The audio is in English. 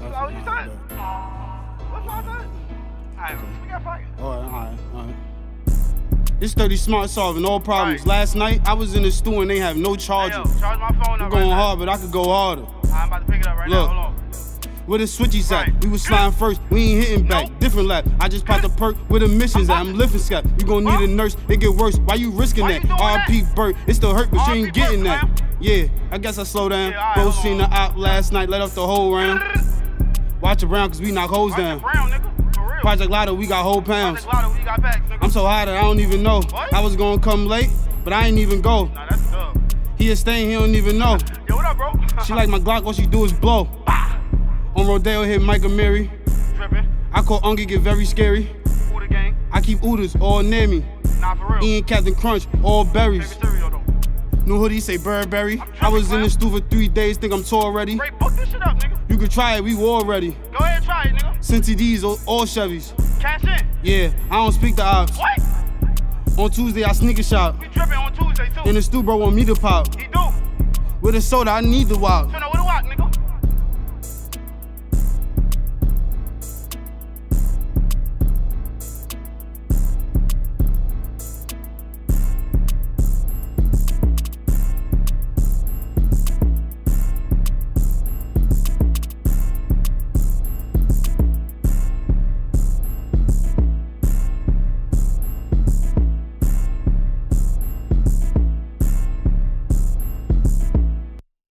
That's what you said? What's wrong with that? Alright, we got fight. Alright. It's 30 smart solving all problems. Right. Last night, I was in the store and they have no charger. Hey, yo, charge my phone up. I'm going hard, but I could go harder. I'm about to pick it up right now. Hold on. Where the switchies at? We was sliding first, we ain't hitting back. Different lap. I just popped a perk where the missions at. I'm lifting scap. You gon' need a nurse, it get worse. Why you risking that? RP Burt, it still hurt, but you ain't getting that. Yeah, I guess I slow down. Bro seen the op last night, let off the whole round. Watch around, cause we knock hoes down. Project Lotto, we got whole pounds. I'm so high that I don't even know. I was gonna come late, but I ain't even go. Nah, that's tough. He is staying, he don't even know. Yo, what up, bro? She like my Glock, all she do is blow. On Rodeo hit Mike and Mary. Trippin'. I call Ungie get very scary. Uda gang. I keep Udas all near me. Nah, for real. Ian Captain Crunch, all berries. Cereal, though. New hoodie say Burberry. I was in the stew for 3 days, think I'm tall already. Ray, book this shit up, nigga. You could try it, we war ready. Go ahead, try it, nigga. Cincy D's, all Chevys. Cash in. Yeah, I don't speak to ops. What? On Tuesday, I sneaker shop. We trippin' on Tuesday, too. And the stew bro want me to pop. He do. With a soda, I need the wild. So now, what